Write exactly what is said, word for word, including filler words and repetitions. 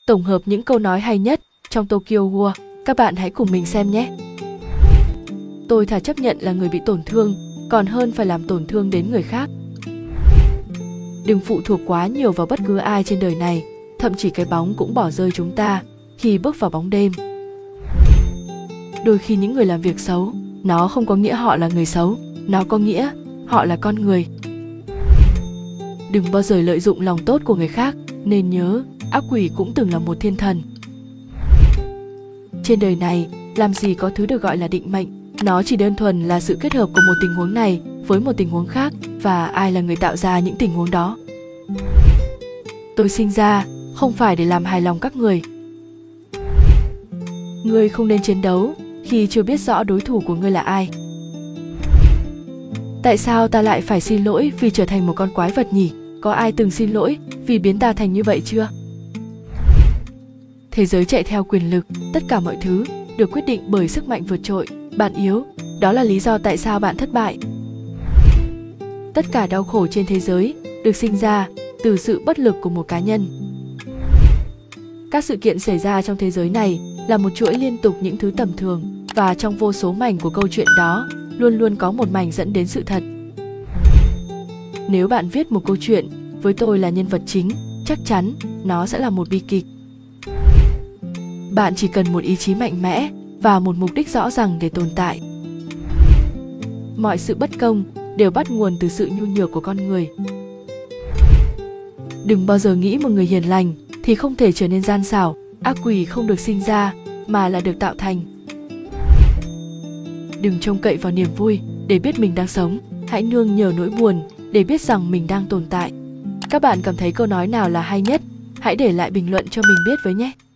tổng hợp những câu nói hay nhất trong Tokyo Ghoul. Các bạn hãy cùng mình xem nhé. Tôi thà chấp nhận là người bị tổn thương, còn hơn phải làm tổn thương đến người khác. Đừng phụ thuộc quá nhiều vào bất cứ ai trên đời này, thậm chí cái bóng cũng bỏ rơi chúng ta khi bước vào bóng đêm. Đôi khi những người làm việc xấu, nó không có nghĩa họ là người xấu, nó có nghĩa họ là con người. Đừng bao giờ lợi dụng lòng tốt của người khác, nên nhớ, ác quỷ cũng từng là một thiên thần. Trên đời này, làm gì có thứ được gọi là định mệnh, nó chỉ đơn thuần là sự kết hợp của một tình huống này với một tình huống khác, và ai là người tạo ra những tình huống đó. Tôi sinh ra không phải để làm hài lòng các người. Ngươi không nên chiến đấu khi chưa biết rõ đối thủ của ngươi là ai. Tại sao ta lại phải xin lỗi vì trở thành một con quái vật nhỉ? Có ai từng xin lỗi vì biến ta thành như vậy chưa? Thế giới chạy theo quyền lực, tất cả mọi thứ được quyết định bởi sức mạnh vượt trội. Bạn yếu, đó là lý do tại sao bạn thất bại. Tất cả đau khổ trên thế giới được sinh ra từ sự bất lực của một cá nhân. Các sự kiện xảy ra trong thế giới này là một chuỗi liên tục những thứ tầm thường, và trong vô số mảnh của câu chuyện đó luôn luôn có một mảnh dẫn đến sự thật. Nếu bạn viết một câu chuyện với tôi là nhân vật chính, chắc chắn nó sẽ là một bi kịch. Bạn chỉ cần một ý chí mạnh mẽ và một mục đích rõ ràng để tồn tại. Mọi sự bất công đều bắt nguồn từ sự nhu nhược của con người. Đừng bao giờ nghĩ một người hiền lành thì không thể trở nên gian xảo. Ác quỷ không được sinh ra mà là được tạo thành. Đừng trông cậy vào niềm vui để biết mình đang sống. Hãy nương nhờ nỗi buồn để biết rằng mình đang tồn tại. Các bạn cảm thấy câu nói nào là hay nhất? Hãy để lại bình luận cho mình biết với nhé.